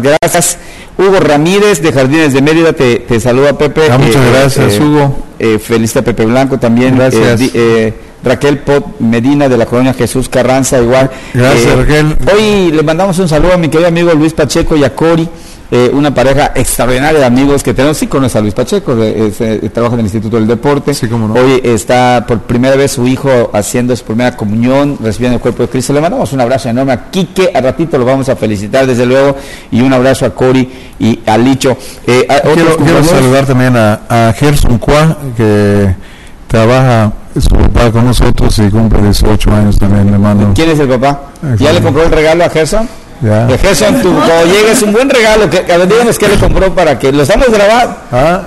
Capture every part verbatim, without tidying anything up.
gracias. Hugo Ramírez de Jardines de Mérida te, te saluda, Pepe. Ah, muchas eh, gracias, eh, Hugo. Eh, felicita a Pepe Blanco también. Gracias. Eh, eh, Raquel Pot Medina de la colonia Jesús Carranza, igual. Gracias, eh, Raquel. Hoy le mandamos un saludo a mi querido amigo Luis Pacheco y a Cori. Eh, una pareja extraordinaria de amigos que tenemos. Sí conoce a Luis Pacheco, de, de, de, trabaja en el Instituto del Deporte. Sí, cómo no. Hoy está por primera vez su hijo haciendo su primera comunión, recibiendo el cuerpo de Cristo. Le mandamos un abrazo enorme a Quique, a ratito lo vamos a felicitar desde luego, y un abrazo a Cori y a Licho. Eh, a, quiero, quiero saludar también a, a Gerson Cuá, que trabaja su papá con nosotros y cumple dieciocho años también, le mando. ¿Quién es el papá? Aquí. ¿Ya le compró el regalo a Gerson? Ya. De Gerson, tú, cuando llegues, un buen regalo, que, a ver, díganos qué le compró para que lo estamos grabando. ¿Ah?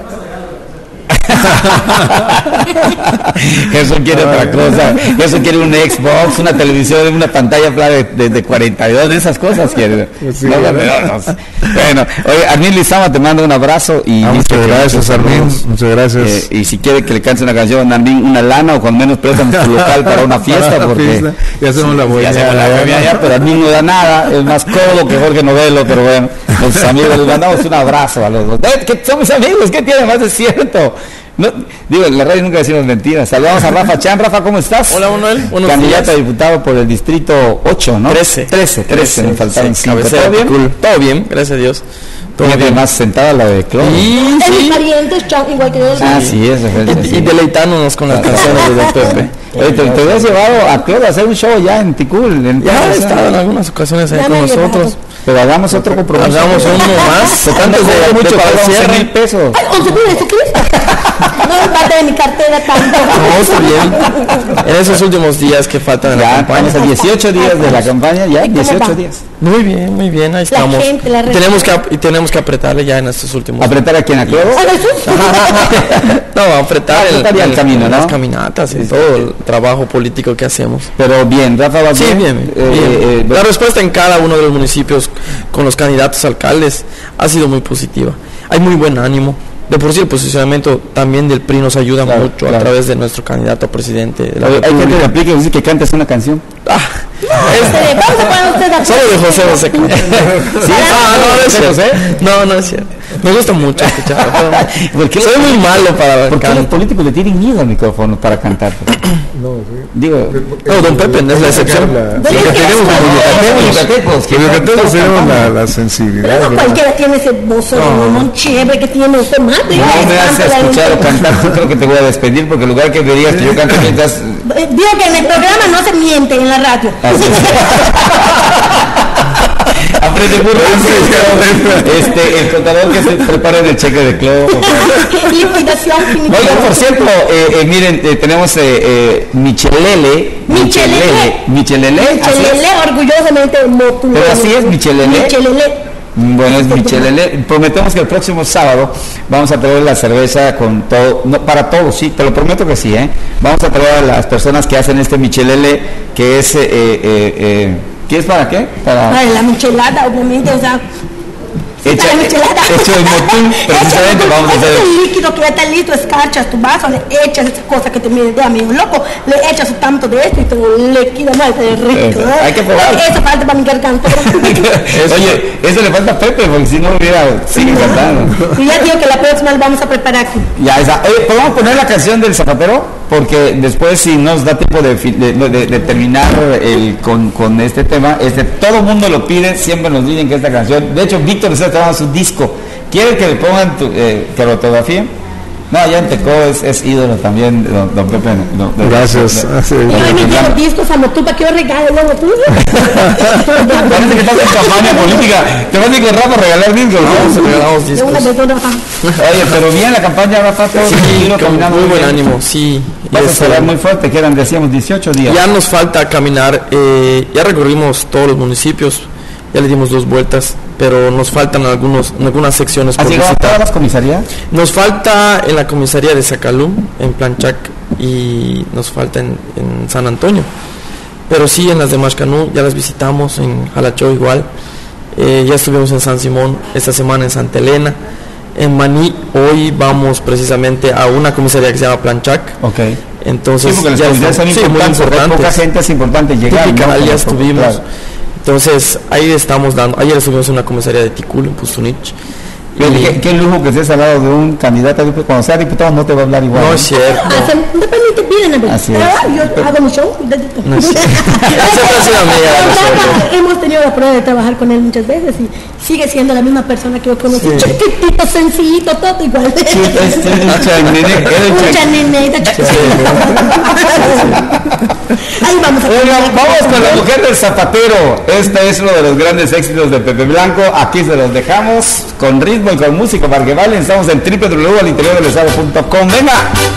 Gerson quiere otra cosa. Gerson quiere un Xbox, una televisión, una pantalla plana de, de, de cuarenta y dos, de esas cosas quiere. Sí, no, no, no, no. Bueno, oye, Armin Lizama te manda un abrazo y ah, muchas gracias, Armin, muchas gracias. Eh, y si quiere que le cante una canción, Armin, una lana o con menos préstamos tu local para una fiesta, para porque fiesta. Ya hacemos la buena. Ya, ya, ya, ya, pero Armin no da nada, es más codo que Jorge Novelo, pero bueno, los amigos, les mandamos un abrazo a los dos. Eh, que somos amigos, ¿qué tiene más? Es cierto. No, digo, en la radio nunca decimos mentiras. Saludamos a Rafa Chan. Rafa, ¿cómo estás? Hola, Manuel. Buenos Candidato días. a diputado por el distrito ocho, ¿no? trece. trece, trece, me faltaron sí, cinco. ¿Todo bien? Cool. Todo bien, gracias a Dios. Todo Fíjate, bien. más sentada la de Cloro. Sí, Es sí. mi pariente, igual que yo. Ah, sí, eso es. Y, y deleitándonos con las canciones de Don Pepe. Oye, te, te habías llevado a Cloro a hacer un show ya en Ticul. En Ya Plaza, he estado en algunas ocasiones ahí Ya con me he nosotros. llevado. Pero hagamos otro compromiso. Hagamos uno más. Antes de, de, mucho de para el once cierre. mil pesos. Ay, once mil, ¿eso qué? No me parte de mi cartera tanto. No, está bien. En esos últimos días que faltan de la Ya, campaña. estamos a dieciocho días de la campaña, ya, dieciocho días. Muy bien, muy bien, ahí estamos. gente, la y, tenemos que, ap- y tenemos que apretarle ya en estos últimos ¿Apretar a quién? ¿A Cloro? ¿A Jesús? No, apretar, el, Apretar ya el camino, en ¿no? las caminatas y todo el trabajo político que hacemos. Pero bien, Rafa va Sí, bien. bien, Eh, bien. eh, La respuesta en cada uno de los municipios con los candidatos alcaldes ha sido muy positiva. Hay muy buen ánimo. De por sí el posicionamiento también del P R I nos ayuda Claro, mucho claro. a través de nuestro candidato a presidente de la Oye, hay gente que República. aplica y dice que cantes una canción. Ah, Este, ¿cómo se pone usted a- solo de José José. ¿Sí? Ah, no, no es ¿José cierto. José? No, no es cierto. Me gusta mucho escucharlo. ¿Por qué Soy muy malo para ¿Por qué los cantar. políticos le tienen miedo al micrófono para cantar? No, sí. Digo, No, don Pepe no es la excepción. La- Lo que tenemos los yucatecos, que Los todos yucatecos tenemos cantamos. la, la sensibilidad. No ¿verdad? cualquiera tiene ese voz muy chévere que tiene usted más. No me has escuchado cantar, yo creo que te voy a despedir porque en lugar que me digas que yo canto mientras... Digo que en el programa no se miente en la radio. Así es. Aprende burro. Este, el contador que se prepare el cheque de Cloro. Liquidación Oiga, finitiva. por cierto, eh, eh, miren, eh, tenemos eh, eh, Michelele. Michelele. Michelele. así es. Michelele, orgullosamente motudo. Pero así es, Michelele. Michelele. Bueno, es Michelele. Prometemos que el próximo sábado vamos a traer la cerveza con todo, no, para todos, sí, te lo prometo que sí, ¿eh? Vamos a traer a las personas que hacen este Michelele, que es, eh, eh, eh, ¿qué es para qué? Para... Para la michelada, obviamente, o sea. Hecha, para la michelada. hecho en Motul, precisamente Hecha en vamos a Motul. hacer... Ese es el líquido que ya está listo, escarchas tu vaso, le echas esa cosa que te mide de amigo loco, le echas un tanto de esto y te lo liquida más, es rico. Eso, hay que probarlo. Eso falta para Miguel Cantor. Oye, eso le falta a Pepe, porque si no hubiera, sigue cantando. Y ya digo que la próxima la vamos a preparar aquí. Ya esa. Oye, ¿podemos poner la canción del zapatero? Porque después, si nos da tiempo de, fi- de, de- de terminar el, con, con este tema, este, todo el mundo lo pide, siempre nos dicen que esta canción, de hecho, Víctor está trabajando su disco. ¿Quiere que le pongan tu, eh, que lo fotografíen? No, allá en Tecó es, es ídolo también, don, don Pepe. don- don- Gracias. don- Ah, sí. Y hoy me quiero discos a Motupa, que yo regalo luego tú. Parece que estás en campaña política. Te vas a ir con Rafa a regalar discos, Vamos a ¿no? regalar los De discos. una vez, de una vez. Oye, pero bien la campaña, Rafa, todo Sí, tranquilo, con caminando muy buen bien. ánimo, sí. Vas a Eso. esperar muy fuerte, quedan, decíamos, dieciocho días. Ya nos falta caminar, eh, ya recorrimos todos los municipios, ya le dimos dos vueltas, pero nos faltan algunos, algunas secciones ¿Has por llegado a visitar. todas las comisarías? Nos falta en la comisaría de Zacalú, en Planchac, y nos falta en, en San Antonio. Pero sí, en las de Mashcanú ya las visitamos, en Jalachó igual. Eh, ya estuvimos en San Simón, esta semana en Santa Elena. En Maní, hoy vamos precisamente a una comisaría que se llama Planchac. Ok. Entonces, Sí, porque las ya comisarías son estamos- sí, muy importantes, porque hay importantes. poca gente, es importante llegar. Típica, ¿no? ya Como- estuvimos. claro. Entonces ahí estamos dando, ayer estuvimos en una comisaría de Ticul, en Pustunich. ¿Qué, qué lujo que estés al lado de un candidato, cuando sea diputado no te va a hablar igual. No es cierto. Depende que piden, Así es. Yo hago mi show. No es cierto. Siempre ha sido amiga de nosotros. Hemos tenido la prueba de trabajar con él muchas veces y sigue siendo la misma persona que yo conocí. Sí. Chiquitito, sencillito, todo igual. Sí, es, es un chanene, es un Mucha chanene. nenita, chiquitita. Ahí vamos a Oigan, vamos con la mujer del zapatero. Este es uno de los grandes éxitos de Pepe Blanco. Aquí se los dejamos con ritmo y con música para que bailen. Estamos en doble u doble u doble u punto al interior del estado punto com. Venga.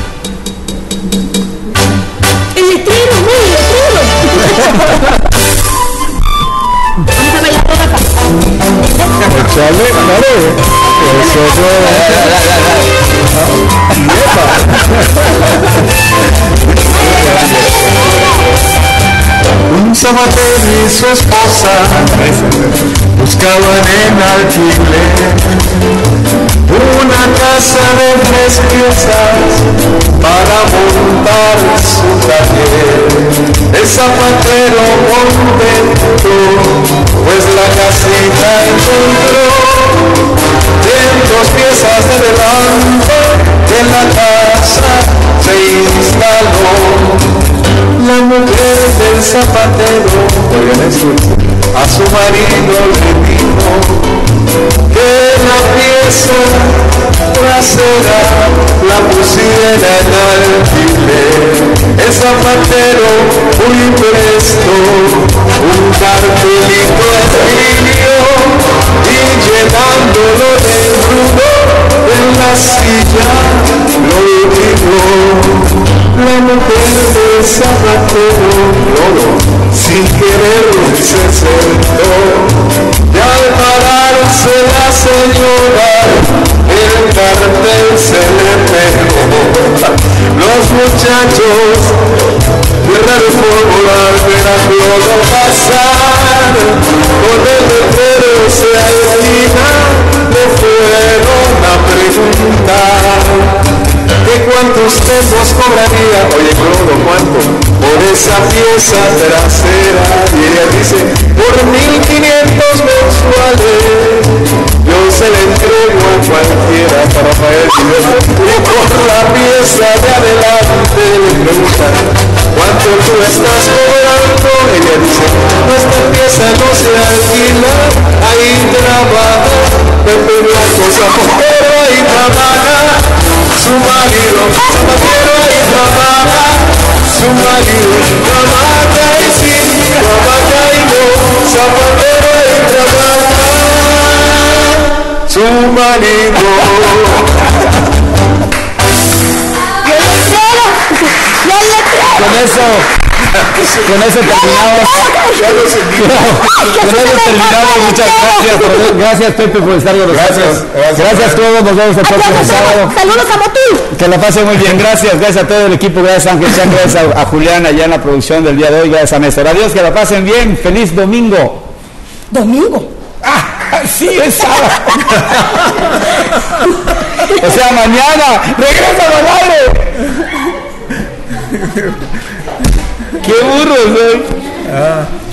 El letrero, muy el letrero. Vamos a bailar toda acá. Échale, dale. Eso Un zapatero y su esposa buscaban en alquiler una casa de tres piezas para montar su taller. El zapatero contento, pues la casita encontró en dos piezas de delante, y en la casa se instaló. La mujer del zapatero, oigan eso, a su marido le dijo que la pieza trasera la pusiera en alquiler. El zapatero muy presto un cartelito escribió y llenándolo de rudo en la silla lo dijo. La mujer del zapatero, no, sin querer se sentó, y al pararse la señora, el cartel se le pegó. Los muchachos de la Popular verán todo pasar, con el letrero se alquila, le fueron a preguntar que cuánto usted nos cobraría, oye Clodo, ¿cuánto? Por esa pieza trasera. Y ella dice, por mil quinientos mensuales, yo se le entrego a cualquiera para Rafael. Y por la pieza de adelante le preguntan, ¿cuánto tú estás cobrando? Ella dice, nuestra pieza no se alquila, ahí trabaja Pepe Blanco, zapatero, ahí trabaja su marido, zapatero ahí trabaja, su marido trabaja y sin trabaja y no, zapatero ahí trabaja, su marido. Con eso, con eso terminamos. Con eso terminamos. Muchas gracias. Gracias, Pepe, por estar con nosotros. Gracias, gracias. Gracias a todos. Nos vemos el próximo sábado. Saludos a Motul. Que la pasen muy bien. Gracias. Gracias a todo el equipo. Gracias a Ángel Chan. Gracias a, a Julián allá en la producción del día de hoy. Gracias a Néstor. Adiós. Que la pasen bien. Feliz domingo. Domingo. Ah, sí, es sábado. O sea, mañana. Regresa al aire. Qué burros, ¿eh? Ah.